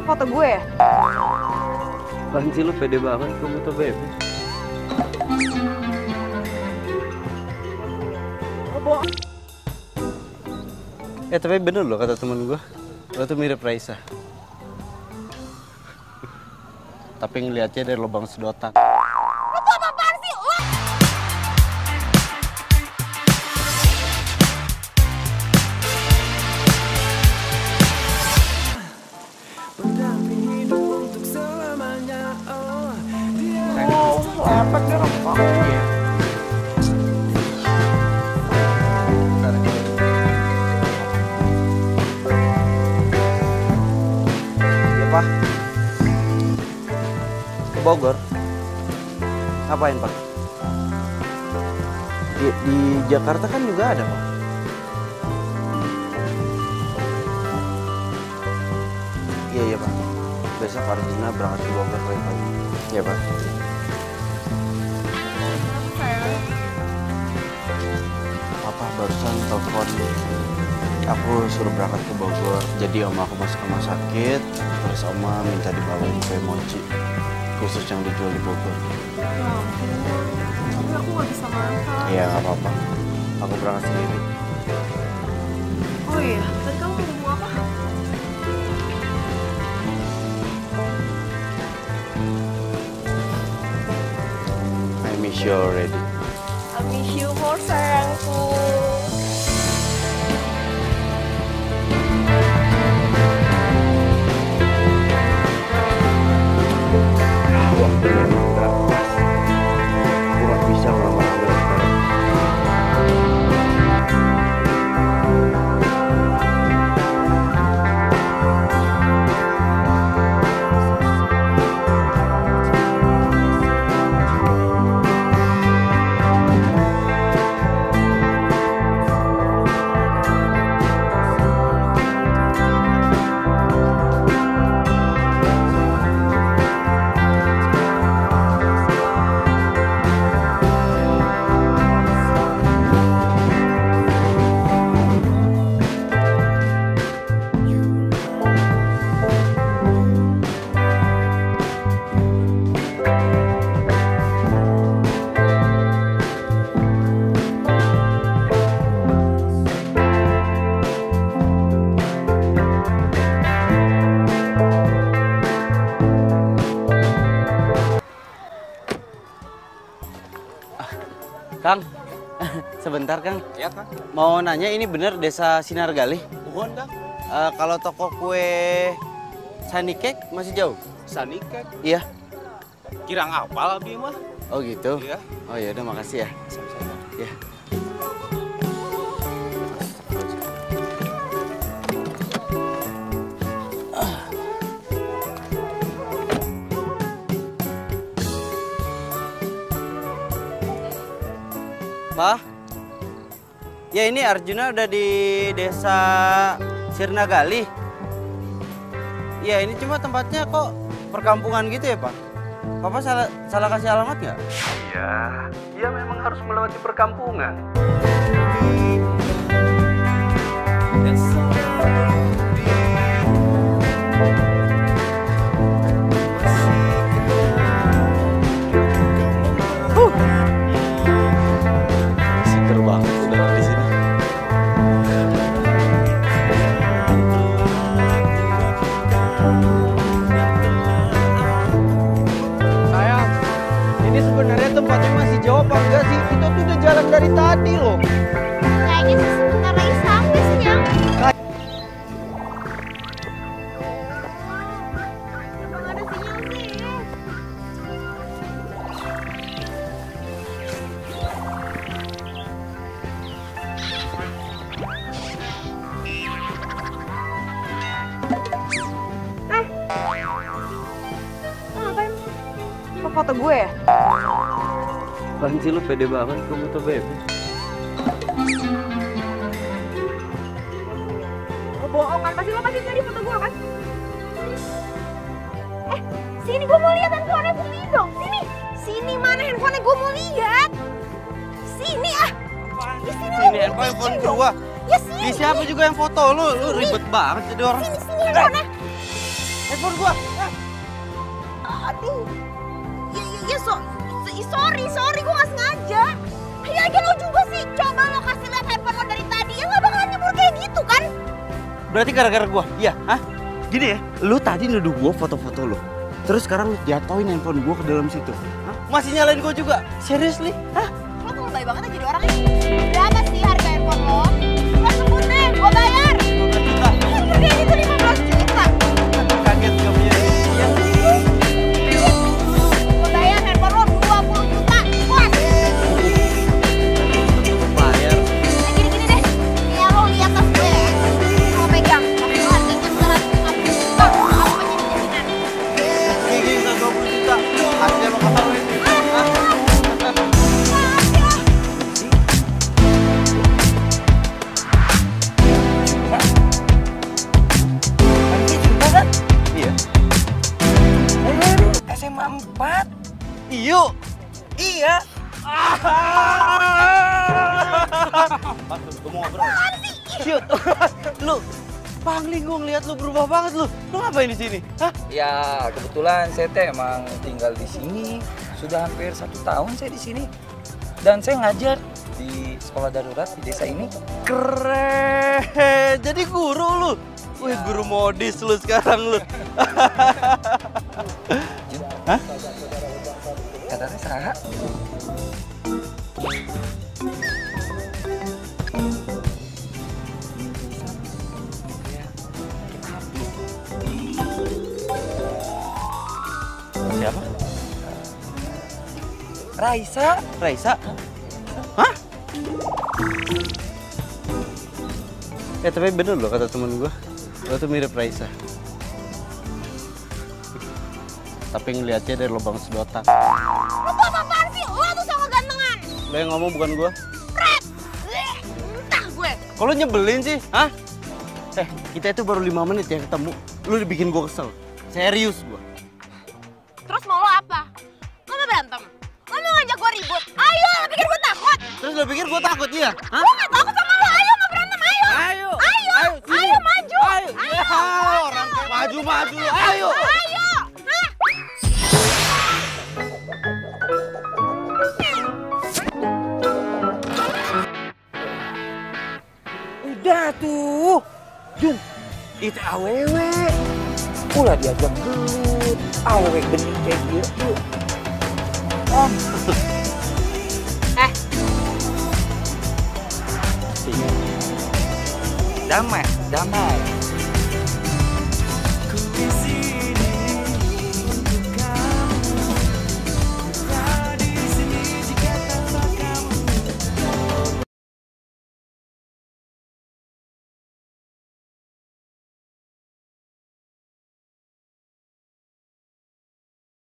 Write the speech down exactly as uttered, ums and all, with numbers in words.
foto gue ya? Apaan sih lu pede banget ke foto bebe? Eh tapi bener loh kata temen gue, lo tuh mirip Raisa. Tapi ngeliatnya dari lubang sedotan. Lo tuh apa-apaan sih? Lo... Oh, lepek dia rempah. Iya. Iya, Pak. Ke Bogor. Ngapain, Pak? Di, di Jakarta kan juga ada, Pak. Iya, iya, Pak. Besok Arjuna berangkat ke Bogor pagi-pagi. Iya, Pak. Papa barusan telepon. Aku suruh berangkat ke Bogor. Jadi oma aku masuk rumah sakit. Terus oma minta dibawain kue mochi. Khusus yang dijual di Bogor. Ya ampun. Tapi aku gak bisa makan. Iya, nggak apa-apa. Aku berangkat sendiri. Oh iya, tadi kamu mau ngomong apa? I miss you already. I miss you more, sayangku. Waktunya udah pas. Aku nggak bisa ngelamar-lamar sekarang. Kang, sebentar Kang. Ya Kang. Mau nanya ini bener desa Sinargali? Mohon Kang. Uh, kalau toko kue Sunny Cake masih jauh? Sunny Cake. Iya. Kirang apal abi mah. Oh gitu? Iya. Oh ya udah makasih ya. Sama-sama. Ya. Pak, ya ini Arjuna udah di desa Sirnagali. Ya ini cuma tempatnya kok perkampungan gitu ya Pak? Papa salah, salah kasih alamat nggak? Iya, dia memang harus melewati perkampungan. Seger banget udah di sini. Sayang, ini sebenarnya tempatnya masih jauh apa enggak sih? Kita tuh udah jalan dari tadi loh. Kayaknya sih sebentar lagi sampai sih, Yang. Emang ada sinyal sih. Eh, lo ngapain? Lo foto gue ya? Apaan sih lu pede banget ke foto bebe? Lo bohong kan? Pasti lo pasti nyari foto gue kan? Eh, sini gue mau lihat handphonenya Bumi dong. Sini, sini mana handphonenya gue mau lihat. Sini ah. Di sini lo Ini handphone handphone gua. Ya sini. Di siapa juga yang foto lu? Lu ribet banget jadi orang. Sini, sini handphonenya. handphone gua. Ah. Aduh. Ya, ya, ya, so, so- sorry, sorry, gue gak sengaja. Ya, lagi lo juga sih. Coba lo kasih lihat handphone lo dari tadi. Ya gak bakalan nyebur kayak gitu kan? Berarti gara-gara gua? Iya, hah? Gini ya, lu tadi nuduh gua foto-foto lu. Terus sekarang lu jatohin handphone gua ke dalam situ. Hah? Masih nyalain gua juga? Seriously? Hah? Lo tuh lebay banget ya jadi orangnya. Berapa sih harga handphone lo? Lo sebut deh, gue bayar. lima belas juta. Handphone kayak gitu lima belas juta. Kaget gak punya duit. Iya. Gue bayar handphone lo dua puluh juta. Puas. Bayar. Nah, gini-gini deh. Nih lo lihat tas gue ya. Lo pegang. Tapi lo harganya seratus lima puluh juta. Apa jadi jaminan? Gigi bisa dua puluh juta. Asli emang kata lu ini. Hah? Nanti juga kan? Iya. S M A empat. Iyo. Iya. Masuk, gue mau ngobrol. Shoot. Lu, Pangling gue ngeliat lu berubah banget lu. Lu ngapain di sini? Hah? Ya kebetulan saya teh emang tinggal di sini sudah hampir satu tahun saya di sini dan saya ngajar di sekolah darurat di desa ini. Keren. Jadi guru lu. Wih, guru modis lu sekarang lu. Jun, Hah? kadarnya saha? Siapa? Raisa. Raisa? Hah? Eh tapi bener loh kata temen gue. Lo tuh mirip Raisa. Tapi ngeliatnya dari lubang sedotan. Lo tuh apa-apaan sih? Lo tuh sama gantengan. Lo yang ngomong bukan gue. Red. Bleh, entah gue. Kalau nyebelin sih, hah? Eh, kita itu baru lima menit ya ketemu. Lu udah bikin gue kesel. Serius gue. Terus mau lo apa? Lo mau berantem? Lo mau ngajak gue ribut? Ayo, lo pikir gue takut? Terus lo pikir gue takut ya? Hah? Gue gak takut sama lo. Ayo mau berantem, ayo. Ayo, Ayo, ayo, sini. maju. Ayo, ya, orang kayak maju maju. Ayo. Ayo. Hah? Udah tuh. Jun, itu awewe. Ulah diajak gelut. Awewe geni kayak gitu. Om. Eh, Damai, damai.